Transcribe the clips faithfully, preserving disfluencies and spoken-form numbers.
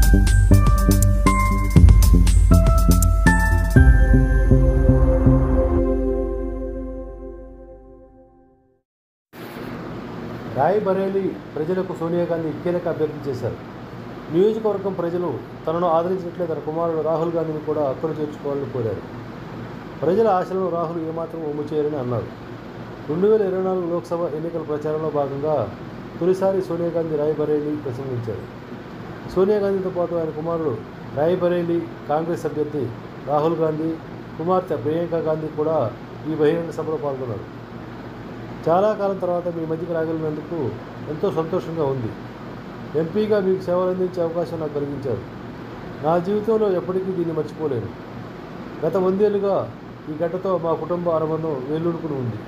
రాయ్‌బరేలీ ప్రజలకు సోనియా గాంధీ కీలక అభ్యర్థన చేశారు. నియోజకవర్గం ప్రజలు తనను ఆదరించినట్లే తన కుమారుడు రాహుల్ గాంధీని కూడా హక్కును చేర్చుకోవాలని కోరారు. ప్రజల ఆశలను రాహుల్ ఏమాత్రం ఒమ్ము చేయరని అన్నారు. రెండు వేల ఇరవై నాలుగు లోక్సభ ఎన్నికల ప్రచారంలో భాగంగా తొలిసారి సోనియా గాంధీ రాయ్‌బరేలీ ప్రసంగించారు. సోనియా గాంధీతో పాటు ఆయన కుమారుడు రాయ్‌బరేలీ కాంగ్రెస్ అభ్యర్థి రాహుల్ గాంధీ, కుమార్తె ప్రియాంక గాంధీ కూడా ఈ బహిరంగ సభలో పాల్గొన్నారు. చాలా కాలం తర్వాత మీ మధ్యకి రాగలిగినందుకు ఎంతో సంతోషంగా ఉంది. ఎంపీగా మీకు సేవలు అందించే అవకాశం నాకు కలిగించారు. నా జీవితంలో ఎప్పటికీ దీన్ని మర్చిపోలేను. గత వందేళ్లుగా ఈ గడ్డతో మా కుటుంబ అనుబంధం వేళ్ళూనుకుని ఉంది.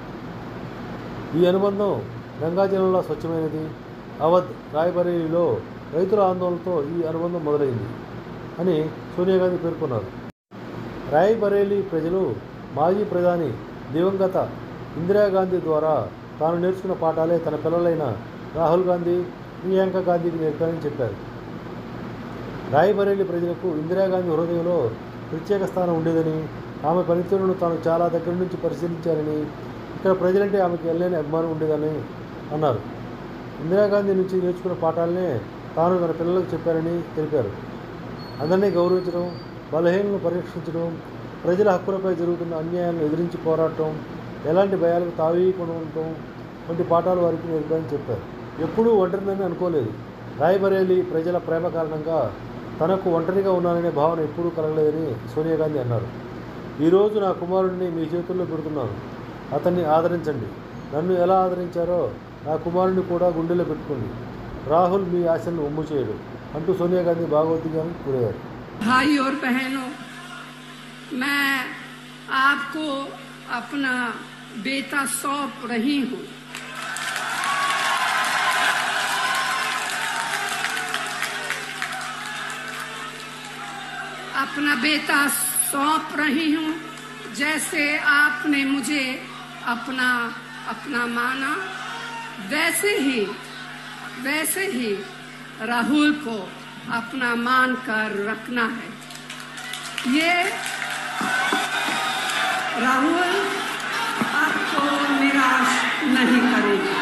ఈ అనుబంధం గంగా జలంలా స్వచ్ఛమైనది. అవధ్, రాయ్‌బరేలీలో రైతుల ఆందోళనతో ఈ అనుబంధం మొదలైంది అని సోనియా గాంధీ పేర్కొన్నారు. రాయ్‌బరేలీ ప్రజలు మాజీ ప్రధాని దివంగత ఇందిరాగాంధీ ద్వారా తాను నేర్చుకున్న పాఠాలే తన పిల్లలైన రాహుల్ గాంధీ, ప్రియాంక గాంధీకి నేర్పారని చెప్పారు. రాయ్‌బరేలీ ప్రజలకు ఇందిరాగాంధీ హృదయంలో ప్రత్యేక స్థానం ఉండేదని, ఆమె పనితీరును తాను చాలా దగ్గర నుంచి పరిశీలించారని, ఇక్కడ ప్రజలంటే ఆమెకు ఎల్లేని అభిమానం ఉండేదని అన్నారు. ఇందిరాగాంధీ నుంచి నేర్చుకున్న పాఠాలనే తాను తన పిల్లలకు చెప్పారని తెలిపారు. అందరినీ గౌరవించడం, బలహీనలను పరీక్షించడం, ప్రజల హక్కులపై జరుగుతున్న అన్యాయాలను ఎదిరించి పోరాటం, ఎలాంటి భయాలకు తావీయకుండా ఉండటం వంటి పాఠాలు వారికి నేర్పారని చెప్పారు. ఎప్పుడూ ఒంటరినని అనుకోలేదు. రాయ్‌బరేలీ ప్రజల ప్రేమ కారణంగా తనకు ఒంటరిగా ఉన్నాననే భావన ఎప్పుడూ కలగలేదని సోనియా గాంధీ అన్నారు. ఈరోజు నా కుమారుడిని మీ చేతుల్లో పెడుతున్నాను. అతన్ని ఆదరించండి. నన్ను ఎలా ఆదరించారో నా కుమారుడిని కూడా గుండెలో పెట్టుకోండి. రాహుల్ మీ ఆశలను ఒమ్ము చేయడు అంటూ సోనియా గాంధీ భాగవద్గీతను కోరారు. भाई और बहनों, मैं आपको अपना बेटा सौंप रही हूँ। अपना बेटा सौंप रही हूँ। जैसे आपने मुझे अपना अपना माना, वैसे ही वैसे ही राहुल को अपना मान कर रखना है। ये राहुल आपको निराश नहीं करेगा।